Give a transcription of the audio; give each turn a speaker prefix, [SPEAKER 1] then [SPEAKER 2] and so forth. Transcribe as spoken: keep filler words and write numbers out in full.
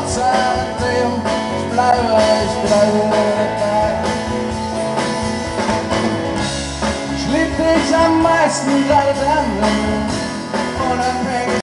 [SPEAKER 1] seitdem bleibe ich dabei. Ich lieb dich am meisten, seit dann unabhängig.